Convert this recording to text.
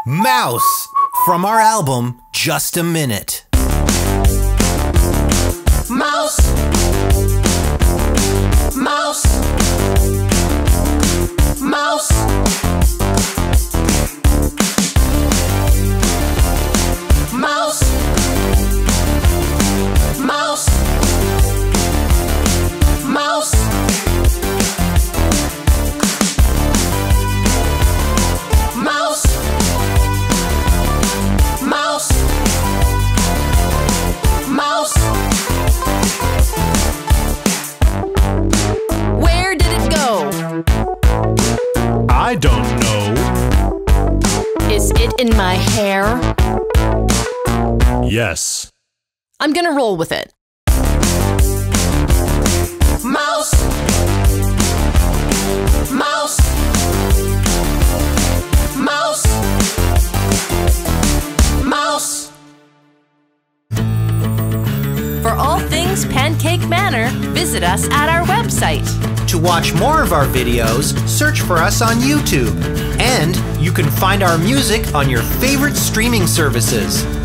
Mouse from our album Just a Minute. Mouse, mouse, mouse, mouse, mouse, mouse, mouse, mouse, mouse. Where did it go? I don't know. Is it in my hair? Yes. I'm gonna roll with it. Mouse, mouse, mouse, mouse. For all things Pancake Manor, visit us at our website. To watch more of our videos, search for us on YouTube. And you can find our music on your favorite streaming services.